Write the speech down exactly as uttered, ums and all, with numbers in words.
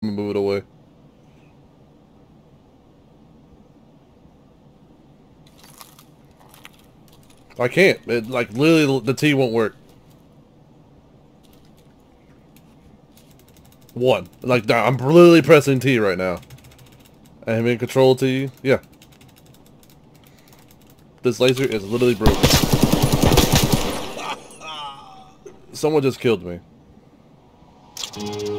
Move it away. I can't. It, like, literally, the T won't work. One. Like, I'm literally pressing T right now. I'm in control T. Yeah. This laser is literally broken. Someone just killed me.